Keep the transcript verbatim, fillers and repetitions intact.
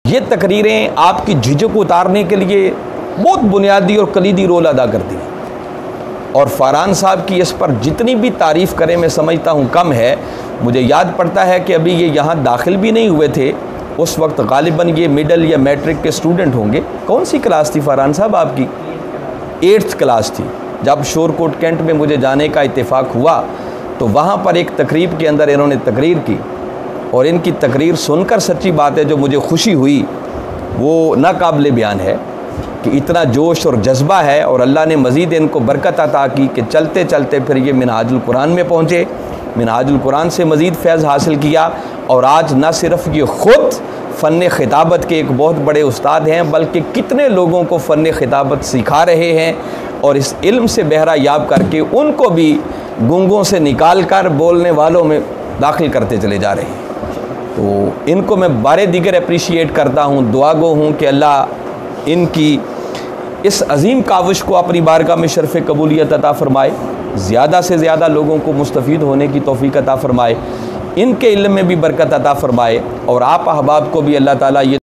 ये तकरीरें आपकी झिझक उतारने के लिए बहुत बुनियादी और कलीदी रोल अदा करती हैं। और फरहान साहब की इस पर जितनी भी तारीफ़ करें मैं समझता हूँ कम है। मुझे याद पड़ता है कि अभी ये यहाँ दाखिल भी नहीं हुए थे, उस वक्त गालिबन ये मिडल या मैट्रिक के स्टूडेंट होंगे। कौन सी क्लास थी फरहान साहब आपकी? एट्थ क्लास थी। जब शोरकोट कैंट में मुझे जाने का इत्तेफाक हुआ तो वहाँ पर एक तकरीब के अंदर इन्होंने तकरीर की, और इनकी तकरीर सुनकर सच्ची बात है जो मुझे खुशी हुई वो नाकाबिले बयान है कि इतना जोश और जज्बा है। और अल्लाह ने मज़ीद इनको बरकत अता की कि चलते चलते फिर ये मिनहाजुल कुरान में पहुँचे, मिनहाजुल कुरान से मज़ीद फैज़ हासिल किया, और आज न सिर्फ ये ख़ुद फ़न ख़िताबत के एक बहुत बड़े उस्ताद हैं बल्कि कितने लोगों को फ़न ख़िताबत सिखा रहे हैं, और इस इल्म से बहरा याब करके उनको भी गूंगों से निकाल कर बोलने वालों में दाखिल करते चले जा रहे हैं। तो इनको मैं बारे दिगर अप्रिशिएट करता हूँ, दुआ गो हूँ कि अल्लाह इनकी इस अजीम काविश को अपनी बारगाह में शर्फ़ कबूलियत अता फ़रमाए, ज़्यादा से ज़्यादा लोगों को मुस्तफ़ीद होने की तौफ़ीक़ अता फ़रमाए, इनके इल्म में भी बरकत अता फ़रमाए, और आप अहबाब को भी अल्लाह ताला ये